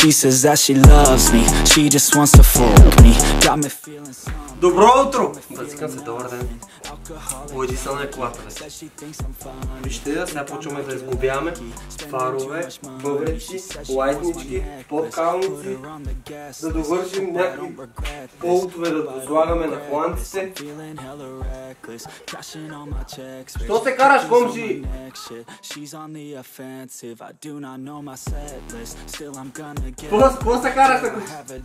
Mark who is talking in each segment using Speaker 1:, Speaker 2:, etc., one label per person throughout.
Speaker 1: She says that she loves me, she just wants to fuck me. Got me feeling something.
Speaker 2: Добро утро! Братикам се, добър ден. Води са на колата вече. Вижте, сега почваме да изгубяваме фарове, бъбреци, лайтнички, подкалници, да довършим някакви болтове, да дослагаме на фланците. Що се караш, комши? Какво се караш, ако?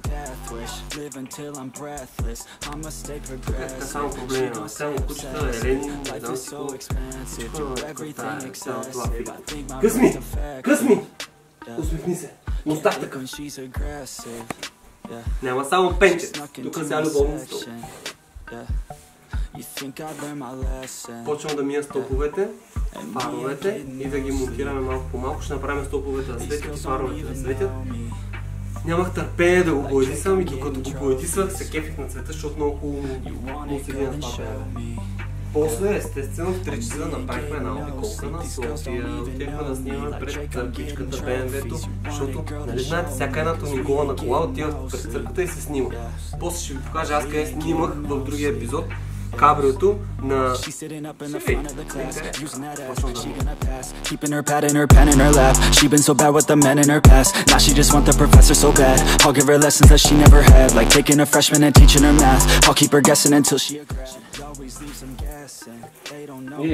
Speaker 2: Тук е така само проблеми, само кучета, елени, не знам си какво. Късми! Късми! Усмихни се. Остах така. Няма само пенче. Тук сега любовницата. Почвам да мия стоповете, фаровете и да ги монтираме малко по малко. Ще направим стоповете да светят и фаровете да светят. Нямах търпение да го боядисвам и докато го боядисвах се кефих на цвета, защото много хубаво му седи на това бе. После, естествено, в 3 часа направихме една обиколка на София. Отивахме да снимаме пред пичката БМВ-то, защото, нали знаете, всяка една тонингола на кола отива пред църквата и се снима. После ще ви покажа аз къде снимах в другия епизод кабриото на
Speaker 1: Keeping her pad and her pen in her lap. She been so bad with the men in her past. Now she just want the professor so bad. I'll give her lessons that she never had, like taking a freshman and teaching her math. I'll keep her guessing until she a grad. Always leaves them guessing. They don't know.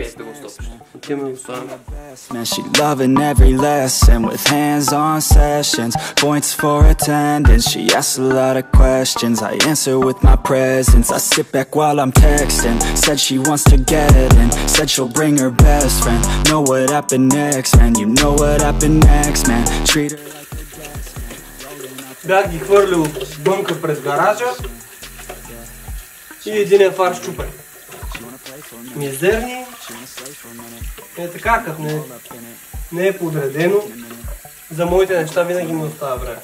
Speaker 1: Man, she loving every lesson with hands-on sessions. Points for attendance. She asks a lot of questions. I answer with my presence. I sit back while I'm texting. Said she wants to get in. Said she'll bring her best friend. Know what happened next, man. You know what happened next, man. Treat her like a guest, man.
Speaker 2: Бях ги хвърлил бънка през гаража и един фар щупен. Мизерни. Е така, като не е подредено. За моите неща винаги ми остава време.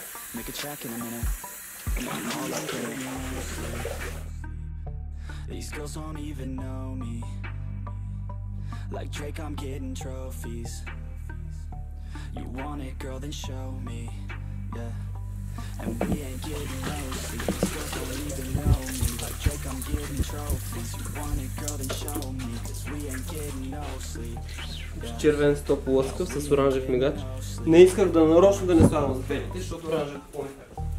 Speaker 1: These girls don't even know me. Like Drake, I'm getting trophies. You want it, girl, then show me. Yeah. And we ain't getting no sleep. These girls don't even know me. Like Drake, I'm getting trophies. You want it, girl, then show me. Cause we ain't getting no sleep.
Speaker 2: Червен стоп лъскав с оранжев мигач. Не исках да нарочно да не слагам за белите, защото оранжев по-нефер.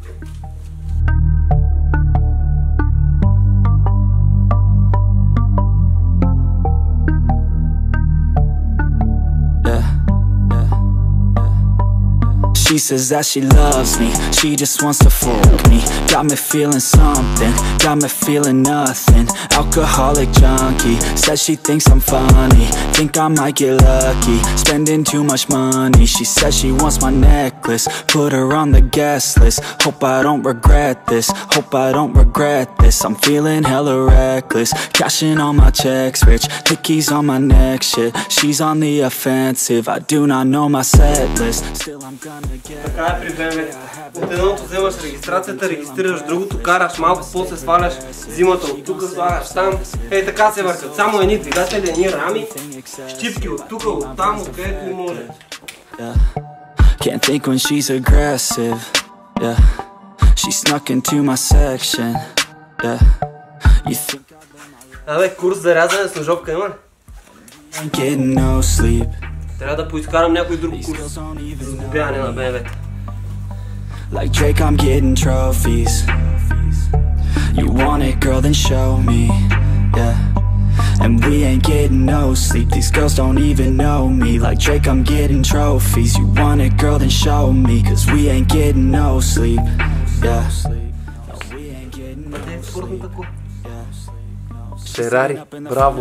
Speaker 1: She says that she loves me, she just wants to fuck me. Got me feeling something, got me feeling nothing. Alcoholic junkie, says she thinks I'm funny. Think I might get lucky, spending too much money. She says she wants my necklace, put her on the guest list. Hope I don't regret this, hope I don't regret this. I'm feeling hella reckless, cashing all my checks rich. Hickeys on my neck, shit, she's on the offensive. I do not know my set list, still I'm gonna.
Speaker 2: Така е при BMW. От едното вземаш регистрацията, регистрираш другото, караш малко, после сваляш зимата от тук, слагаш там. Ей така се въртят. Само едни двигатели, едни рами, щипки от тук, от там, откъдето и може.
Speaker 1: Can't think when she's aggressive. Yeah. She snuck into my section. Yeah. You think
Speaker 2: Абе, курс за рязане с ножовка има ли?
Speaker 1: I'm getting no sleep.
Speaker 2: Трябва да поискарам някой друг курс за сгубяване на BMW.
Speaker 1: Like Drake, I'm getting trophies. You want it, girl, then show me. Yeah. And we ain't getting no sleep. These girls don't even know me. Like Drake, I'm getting trophies. You want it, girl, then show me. Cause we ain't getting no sleep. Yeah. No, we ain't getting no sleep.
Speaker 2: Ферари, браво!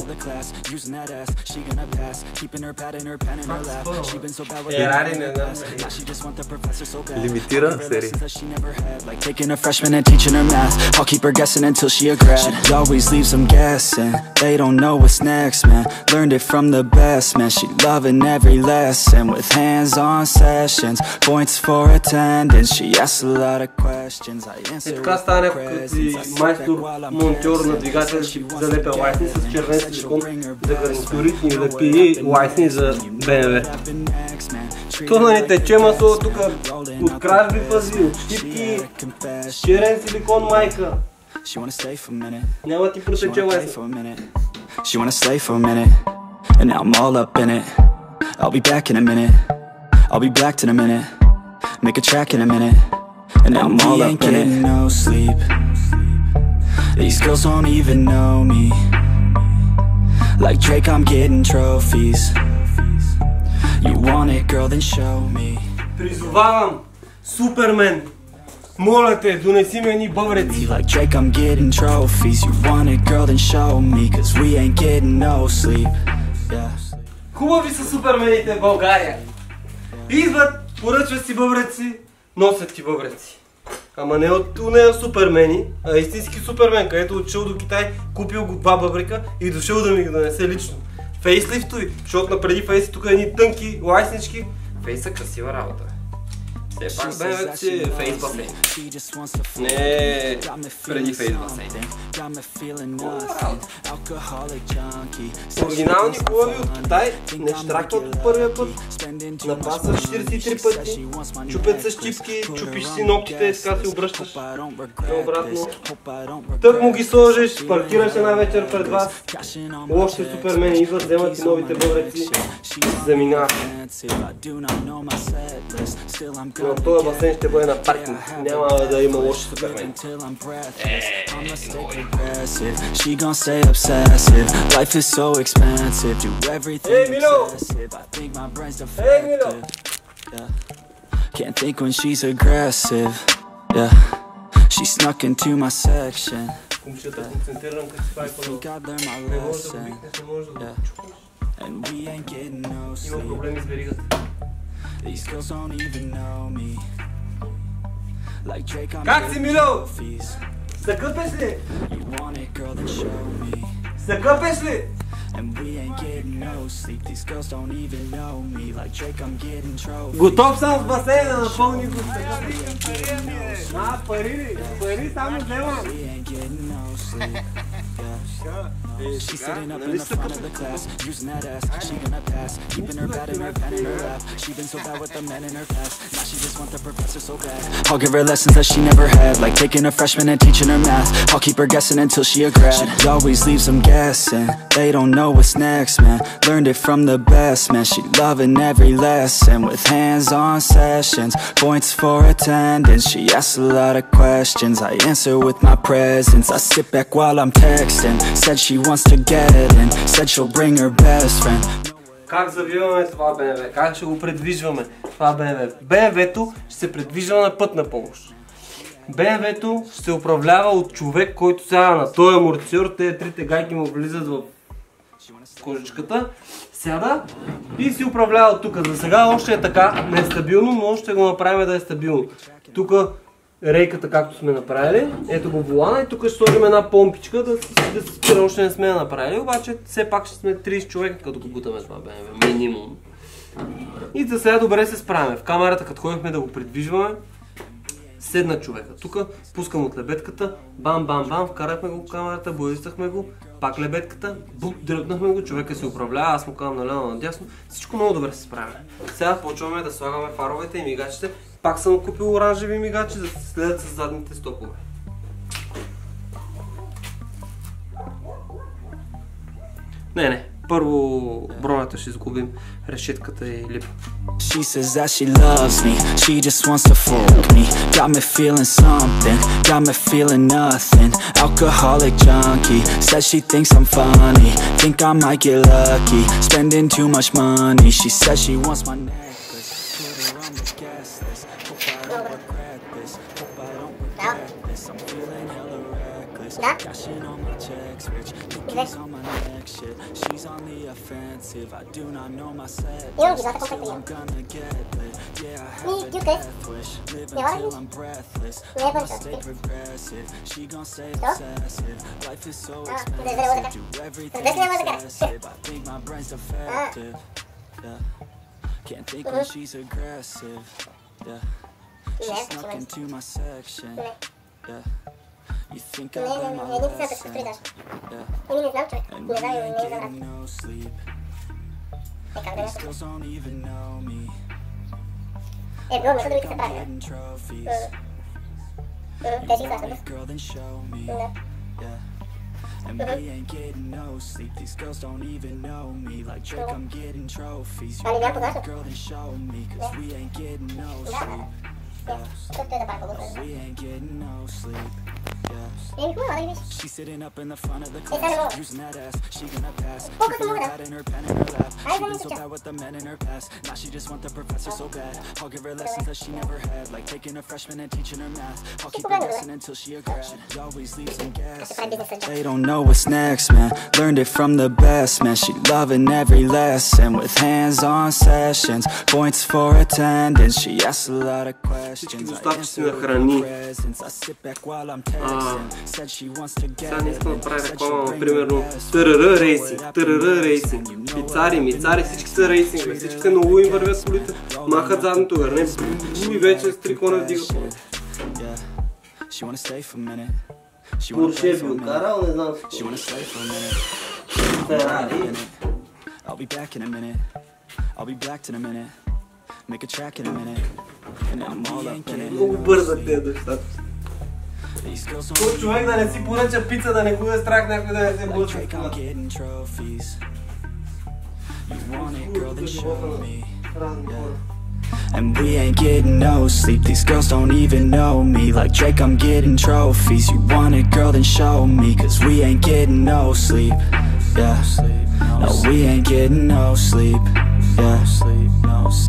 Speaker 2: Ферари не знам. Лимитирана серия.
Speaker 1: Taking a freshman and teaching her math. I'll keep her guessing until she a grad. She always leaves them guessing. They don't know what's next, man. Learned it from the best, man. She loving every lesson with hands-on sessions. Points for attendance. She asks a lot of questions. I answer with presence.
Speaker 2: Така стане, като си майстор монтьор на двигател, залепя лайсни с червен силикон за гарнитури и да пие лайсни за BMW. То да ни тече масло тук от кражби пази, от щипки, черен силикон майка. Няма ти протече лайсни.
Speaker 1: She wanna stay for a minute, and now I'm all up in it. I'll be back in a minute, I'll be back in a minute. Make a track in a minute, and now I'm all up in it. No sleep, these girls don't even know me. Like Drake, I'm getting trophies. You want it, girl, then show me.
Speaker 2: Призовавам, Супермен, моля те, донеси ми едни бъбреци.
Speaker 1: Like Drake, I'm getting trophies. You want it, girl, then show me. Cause we ain't getting no sleep. Yeah.
Speaker 2: Хубави са супермените в България. Идват, поръчват си бъбреци, носят ти бъбреци. Ама не от нея супермени, а истински супермен, където отшъл до Китай, купил го 2 бъбрика и дошъл да ми ги донесе лично. Фейслифтови, защото напреди фейси тук едни тънки лайснички. Фейса красива работа. Все пак BMW си е фейс басейн. Не преди фейс басейн. Оригинални хубави от Китай, не штракват от първия път. Напасваш 43 пъти, чупят с чипки, чупиш си ногтите, така се обръщаш обратно. Тък му ги сложиш, паркираш една вечер пред вас. Лошите супермени идват, вземат и новите бъбреци, заминават. Но този басейн ще бъде на паркинг, няма да има лоши супермени. Ей, Мило! Ей, Мило!
Speaker 1: Can't think when she's aggressive. Yeah, she snuck into my section.
Speaker 2: Момчета, концентрирам как си прави по-долу. Не можеш да викнеш, не можеш да чукаш. Има проблеми с веригата. Как си, Мило? Съкъпеш ли? Съкъпеш ли? Готов съм с басейна, напълни го. Пари ли? Пари само вземам. She's sitting up in the front of the class, using that ass, she gonna pass, keeping her bad in her pen in her lap. She been so bad with the men in her past, now she just want the professor so bad. I'll give her lessons that she never had, like taking a freshman and teaching her math. I'll keep her guessing until she a grad. She always leaves them guessing, they don't know what's next, man. Learned it from the best, man. She loving every lesson with hands-on sessions, points for attendance. She asks a lot of questions, I answer with my presence. I sit back while I'm texting, said she wants to get in, said she'll bring her best friend. Как завиваме това BMW? Как ще го предвижваме това BMW? BMW-то ще се предвижва на пътна помощ. BMW-то ще се управлява от човек, който сяда на този амортисьор, тези трите гайки му влизат в кожичката, сяда и си управлява от тук. За сега още е така, нестабилно, но ще го направим да е стабилно. Тук рейката, както сме направили, ето го волана и тук ще сложим една помпичка да се спира, още не сме направили, обаче все пак ще сме 30 човека, като го бутаме това BMW, минимум. И за сега добре се справяме. В камерата, като ходихме да го придвижваме, седна човека. Тук пускам от лебедката, бам, бам, бам, вкарахме го в камерата, боядисахме го, пак лебедката, бук, дръпнахме го, човека се управлява, аз му казвам наляво надясно, всичко много добре се справяме. Сега почваме да слагаме фаровете и мигачите. Пак съм купил оранжеви мигачи, за да се следят с задните стопове. Не, първо бронята ще изгубим, решетката и липа. She says that she loves me, she just wants to fuck me. Got me feeling something, got me feeling nothing. Alcoholic junkie, says she thinks I'm funny. Think I might get lucky, spending too much money. She says she wants my necklace, put her on the gas list. Hope I don't regret this, hope I don't regret this. I'm feeling hella reckless, cashing on my checks, rich. Cookies on my neck, shit. She's on the offensive, I do not know my set. Still I'm gonna get lit. Yeah, I have a death wish. Live until I'm breathless. I'ma stay progressive. She gon' stay obsessive. Life is so expensive. Do everything excessive. I think my brain's defective. Yeah. Can't think when she's aggressive. Yeah. She snuck into my section. Yeah.
Speaker 1: You think I learned my lesson? Yeah. And we ain't getting no sleep. These girls don't even know me. Like I'm getting trophies. You want it, girl, then show me. Yeah. And we ain't getting no sleep. These girls don't even know me. Like Drake, I'm getting trophies. You want it, girl, then show me. Cause we ain't getting no sleep. Yeah. We ain't getting no sleep. Yeah. She's sitting up in the front of the class, using that ass, she gonna pass. Keeping her pad and her pen in her lap. She been so bad with the men in her past. Now she just want the professor so bad. I'll give her lessons that she never had, like taking a freshman and teaching her math. I'll keep her guessing until she a grad. She always leaves some gas. They don't know what's next, man. Learned it from the best, man. She loving every lesson with hands-on sessions, points for attendance. She asks a lot of questions.
Speaker 2: Достатъчно храни. Сега не искам да правя реклама, примерно ТРР рейсинг, Мицари, всички са рейсинг, всички са много им вървят колите, махат задното гърне и вече с трикона вдигат колите. Порше би откарал, не знам с кого. Ферари. Много бързат тези неща. Кой човек да не си поръча пица, да не бъде страх някой да не се блъчва в това.
Speaker 1: And we ain't getting no sleep. These girls don't even know me. Like Drake, I'm getting trophies. You want it, girl, then show me. Cause we ain't getting no sleep. Yeah. No, we ain't getting no sleep. Yeah. No sleep.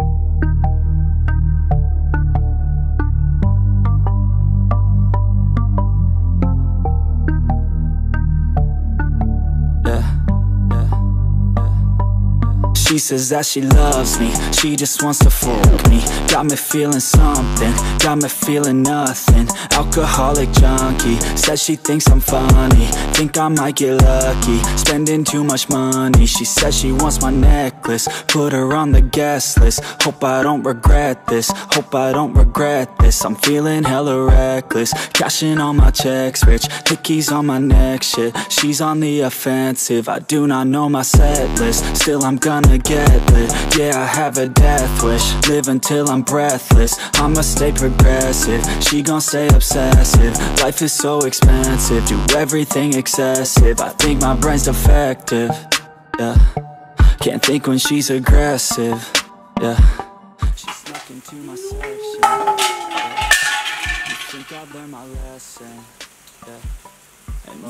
Speaker 1: She says that she loves me, she just wants to fuck me. Got me feeling something, got me feeling nothing. Alcoholic junkie, says she thinks I'm funny. Think I might get lucky, spending too much money. She says she wants my necklace, put her on the guest list. Hope I don't regret this, hope I don't regret this. I'm feeling hella reckless, cashing all my checks rich. Hickeys on my neck, shit, she's on the offensive. I do not know my set list, still I'm gonna get lit. Yeah, I have a death wish, live until I'm breathless. I'ma stay progressive, she gon' stay obsessive. Life is so expensive, do everything excessive. I think my brain's defective, yeah. Can't think when she's aggressive, yeah. She snuck into my section, yeah. You think I've learned my lesson, yeah. And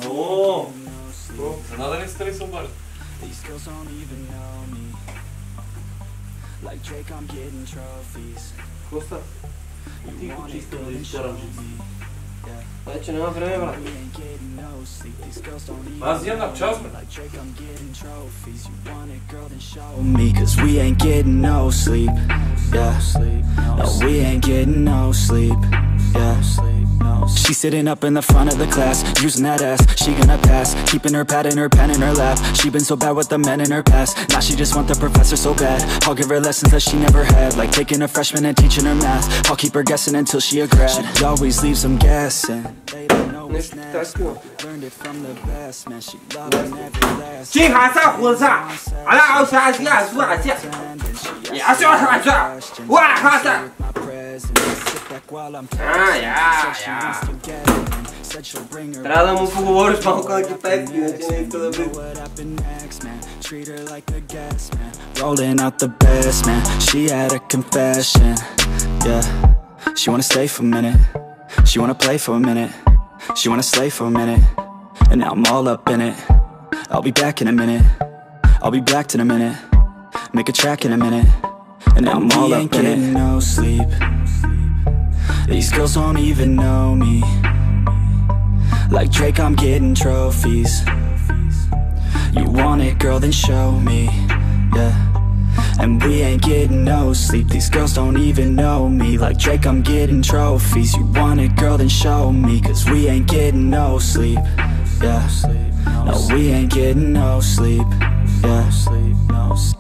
Speaker 1: these girls don't even know me. Like Drake, I'm getting trophies.
Speaker 2: Коста, ти го чисто да изчарам жици. Вече няма време, брат.
Speaker 3: Аз ядам час, бе.
Speaker 1: Cause we ain't getting no sleep. Yeah. No, we ain't getting no sleep. Yeah. She's sitting up in the front of the class, using that ass, she gonna pass. Keeping her pad and her pen in her lap. She been so bad with the men in her past. Now she just want the professor so bad. I'll give her lessons that she never had, like taking a freshman and teaching her math. I'll keep her guessing until she a grad. She always leaves them guessing. They don't know what's next. Learned it from the best, man. She loving every last.
Speaker 3: 金海上火上，阿拉奥沙西亚苏尔线，也是我上去，我哈上。
Speaker 2: Трябва да му поговориш малко на китайски, иначе не иска да влиза.
Speaker 1: Rolling out the best, man. She had a confession, yeah. She wanna stay for a minute, she wanna play for a minute, she wanna slay for a minute, and now I'm all up in it. I'll be back in a minute, I'll be back in a minute, make a track in a minute, and now I'm all up in it. No sleep. These girls don't even know me. Like Drake, I'm getting trophies. You want it, girl, then show me, yeah. And we ain't getting no sleep. These girls don't even know me. Like Drake, I'm getting trophies. You want it, girl, then show me. Cause we ain't getting no sleep, yeah. No, we ain't getting no sleep, yeah. No sleep.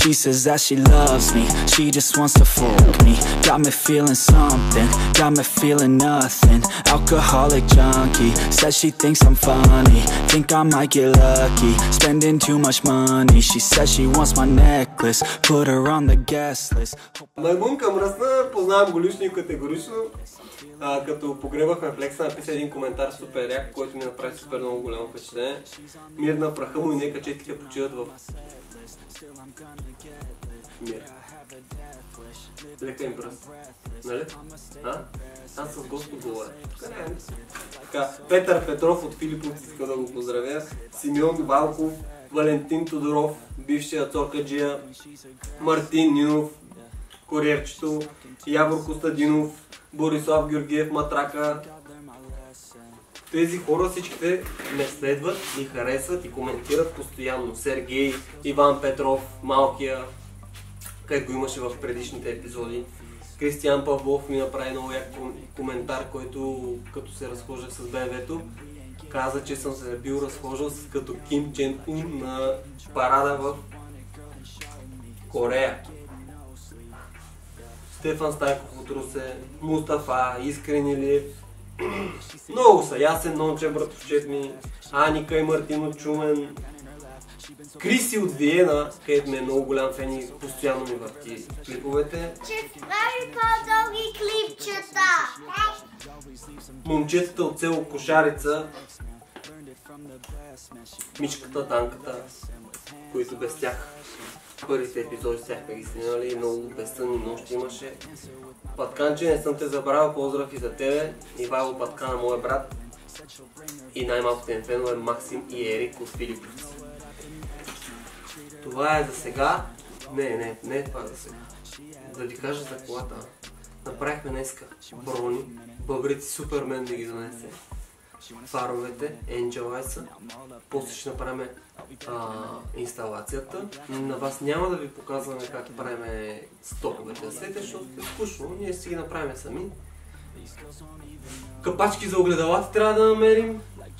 Speaker 1: She says that she loves me, she just wants to fuck me. Got me feeling something, got me feeling nothing. Alcoholic junkie, says she thinks I'm funny. Think I might get lucky, spending too much money. She says she wants my necklace, put her on the guest list.
Speaker 2: Маймунка мръсна, познавам го лично и категорично. Като погребахме Флекса, написа един коментар супер як, който ми направи супер много голямо впечатление. Мир на праха му и нека четките почиват в мир. Лека им пръст. Нали? Аз с Господ говоря. Така, Петър Петров от Филиповци иска да го поздравя. Симеон Валков, Валентин Тодоров, бившия Цоркаджия, Мартин Нинов, Куриерчето, Явор Костадинов, Борислав Георгиев Матрака. Тези хора всичките ме следват и харесват и коментират постоянно. Сергей, Иван Петров, Малкия, където го имаше в предишните епизоди. Кристиян Павлов ми направи много як коментар, който като се разхождах с БМВ-то, каза, че съм се бил разхождал като Ким Чен Ун на парада в Корея. Стефан Стайков от Русе, Мустафа, Искрен Илиев. Много са. Ясен Нончев, братовчет ми, Аника и Мартин от Чумен. Криси от Виена, където ми е много голям фен и постоянно ми върти клиповете.
Speaker 4: Че прави по-дълги клипчета.
Speaker 2: Момчетата от село Кошарица, Мичката, Танката, които без тях първите епизоди с тях ги снимали, много безсънни нощи имаше. Патканче, не съм те забравил, поздрав и за тебе, Ивайло Паткана, моя брат. И най-малките им фенове Максим и Ерик от Филиповци. Това е за сега. Не е това за сега. Да ви кажа за колата. Направихме днеска брони, бъбрици Супермен да ги донесе. Фаровете, Angel Eyes. После ще направим инсталацията. На вас няма да ви показваме как правим стоповете на света, защото е скучно. Ние си ги направим сами. Капачки за огледалата трябва да намерим.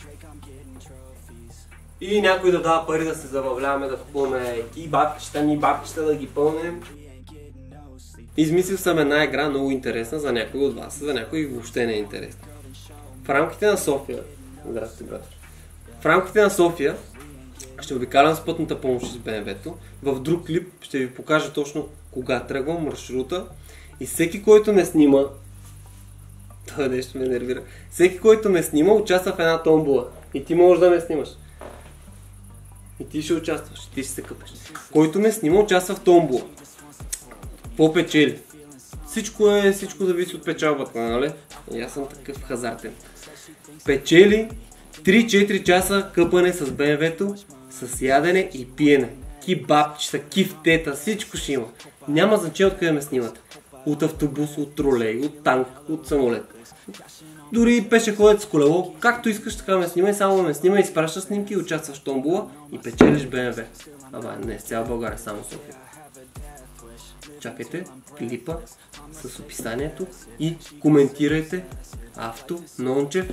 Speaker 2: И някой да дава пари да се забавляваме, да купуваме и бабчета да ги пълнем. Измислил съм една игра много интересна за някой от вас, за някой въобще не е интересна. В рамките на София, здрасти брат, в рамките на София ще обикалям с пътната помощ с БМВ-то. В друг клип ще ви покажа точно кога тръгвам, маршрута и всеки, който ме снима, това нещо ме нервира, всеки, който ме снима, участва в една томбола и ти можеш да ме снимаш. И ти ще участваш, ти ще се къпеш. Който ме снима, участва в томбола. Какво печели? Всичко зависи от печалбата, нали? И аз съм такъв хазартен. Печели 3-4 часа къпане с БМВ-то, с ядене и пиене. Кибабчета, кифтета, всичко ще има. Няма значение откъде ме снимате. От автобус, от тролей, от танк, от самолет. Дори пешеходец с колело, както искаш така ме снимай, само ме снимай, изпраща снимки, участваш в томбола и печелиш БМВ. Ама не, с цяла България, само София. Чакайте клипа с описанието и коментирайте Авто Нончев.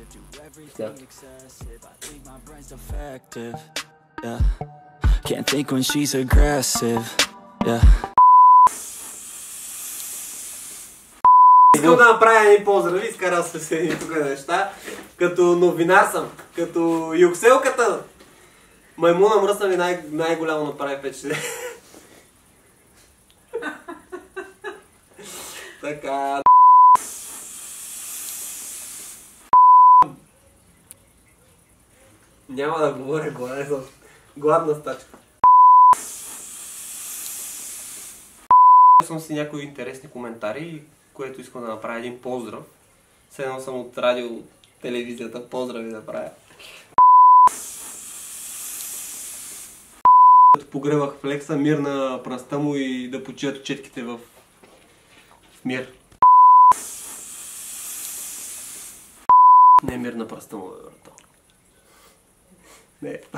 Speaker 1: Can't think when she's aggressive.
Speaker 2: Искам да направя един поздрав, изкарал се с едни тук неща. Като новинар съм, като юкселката. Маймуна мръсна ми най-голямо направи впечатление. Така. Няма да говоря, гладна стачка. Съм си някои интересни коментари, което искам да направя един поздрав. Седнал съм от радио, телевизията, поздрави да правя. Погребах Флекса, мир на пръста му и да почият четките в мир. Не е мир на пръста му, бе, брато. Не.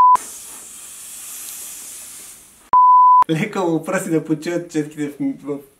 Speaker 2: Лека му пръси да почият четките в